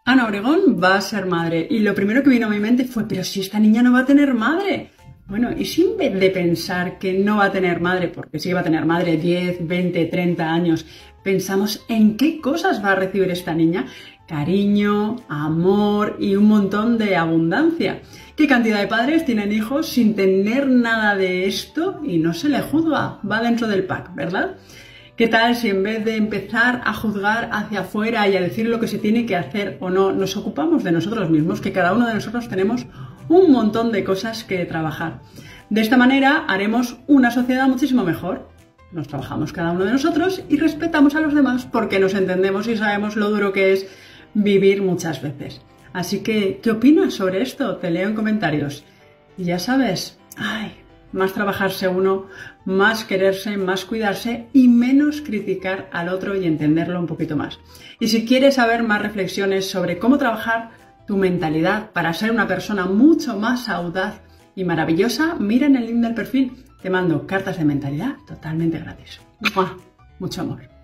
Ana Obregón va a ser madre. Y lo primero que vino a mi mente fue, pero si esta niña no va a tener madre. Bueno, y si en vez de pensar que no va a tener madre, porque sí va a tener madre 10, 20, 30 años, pensamos en qué cosas va a recibir esta niña, cariño, amor y un montón de abundancia. ¿Qué cantidad de padres tienen hijos sin tener nada de esto y no se le juzga? Va dentro del pack, ¿verdad? ¿Qué tal si en vez de empezar a juzgar hacia afuera y a decir lo que se tiene que hacer o no, nos ocupamos de nosotros mismos, que cada uno de nosotros tenemos un montón de cosas que trabajar? De esta manera haremos una sociedad muchísimo mejor. Nos trabajamos cada uno de nosotros y respetamos a los demás porque nos entendemos y sabemos lo duro que es vivir muchas veces. Así que, ¿qué opinas sobre esto? Te leo en comentarios. Y ya sabes, más trabajarse uno, más quererse, más cuidarse y menos criticar al otro y entenderlo un poquito más. Y si quieres saber más reflexiones sobre cómo trabajar tu mentalidad para ser una persona mucho más audaz y maravillosa, mira en el link del perfil. Te mando cartas de mentalidad totalmente gratis. ¡Mua! Mucho amor.